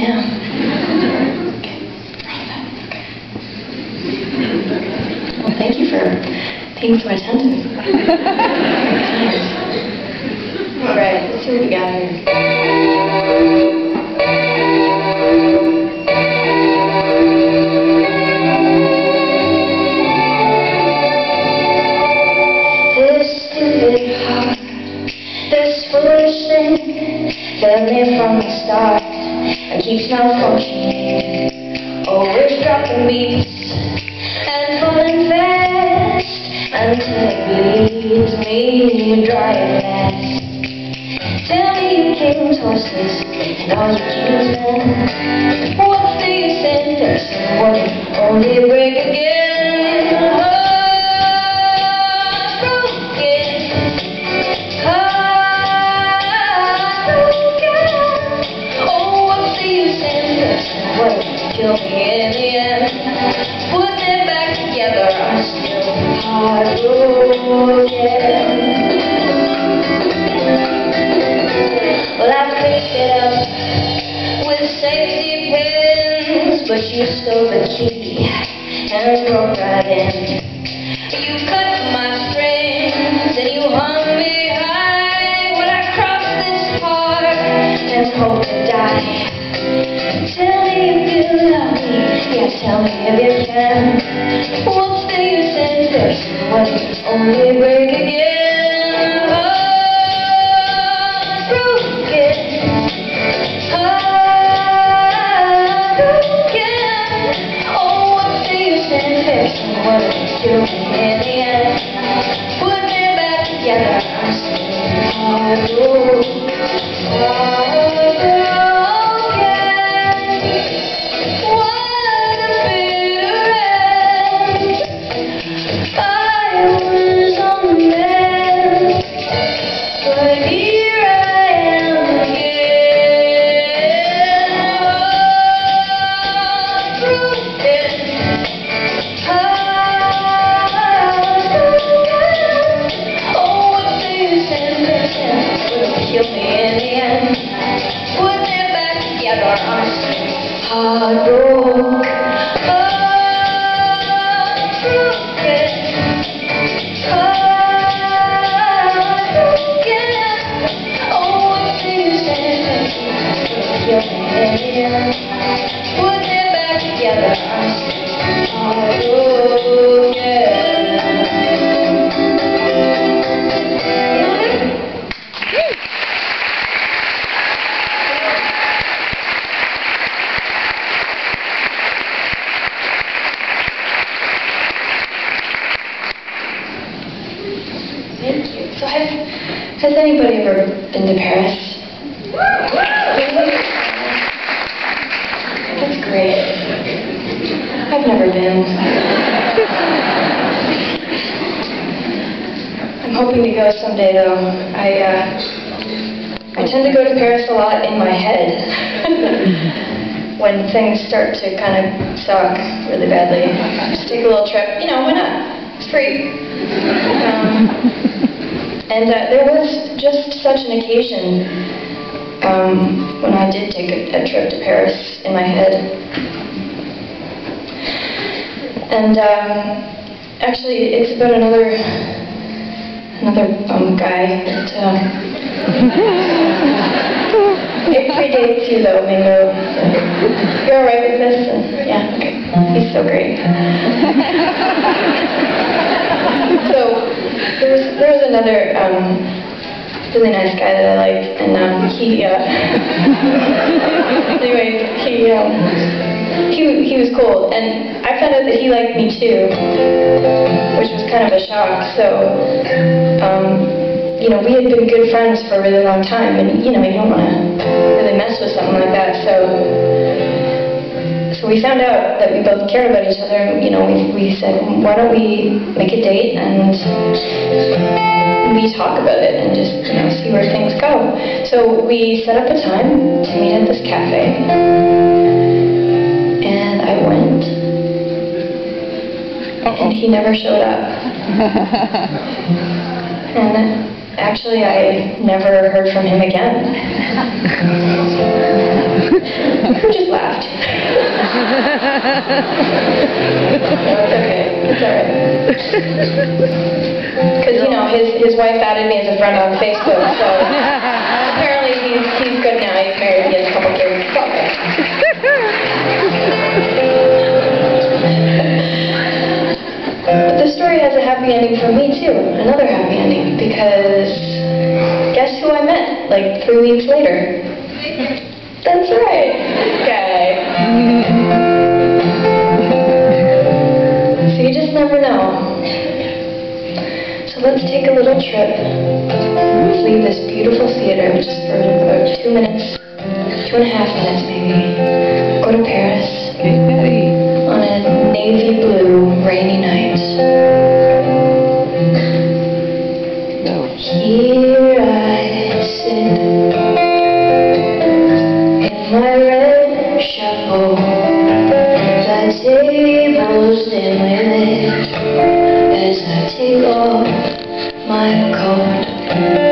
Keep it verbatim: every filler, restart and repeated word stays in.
yeah. Well, thank you for being so attentive. Alright, let's see what we got here. This stupid heart, this foolish thing, failed me from the start and keeps malfunctioning. Always dropping beats and falling fast until it bleeds me dry and fast. Tell me you king's horses and all your king's men. What's the use in fixing what only break again? Heartbroken, heartbroken. Oh, what's the use in fixing what kill me in the end? Putting it back together, I'm still heartbroken. Well, I fixed it up with safety pins, but you stole the key and broke right in. You cut my strings and you hung me high when I crossed this heart and hope to die. Tell me if you love me, yeah, tell me if you can. What's the use in fixing what only break again? In the end, put me back together, I'm still heartbroken, heartbroken. What a bitter end. I was on the mend, but here I am again, heartbroken. Kill me in the end. Put me back together, I'm still heartbroken, heartbroken, heartbroken. Oh, what's the use in fixing? Kill me in the end. Put me back together, I'm still heartbroken. Thank you. So has, has anybody ever been to Paris? That's great. I've never been. I'm hoping to go someday though. I, uh, I tend to go to Paris a lot in my head. When things start to kind of suck really badly. Just take a little trip. You know, why not? It's free. Um, And uh, there was just such an occasion um, when I did take a, a trip to Paris in my head. And um, actually, it's about another another um, guy that uh, it predates you though, Mingo. So you're all right with this? And, yeah, okay. He's so great. So. There's there's another um, really nice guy that I like, and um, he uh, anyway he um, he he was cool, and I found out that he liked me too, which was kind of a shock. So um, you know, we had been good friends for a really long time, and you know, you don't want to really mess with something like that. So. So we found out that we both cared about each other, and you know, we, we said, why don't we make a date and we talk about it and just, you know, see where things go. So we set up a time to meet at this cafe, and I went, Uh-oh. and he never showed up. And actually, I never heard from him again. Who just laughed? No, it's okay. It's alright. Because, you know, his, his wife added me as a friend on Facebook, so apparently he's, he's good now. He's married, he has a couple kids. It's okay. But the story has a happy ending for me, too. Another happy ending, because guess who I met, like, three weeks later? That's right. Okay. So you just never know. So let's take a little trip. Let's leave this beautiful theater just for about two minutes, two and a half minutes maybe. Go to Paris. Okay, Patty. On a navy blue rainy night. No. Here I sit in my red chapeau. The table's dimly lit as I take off my coat.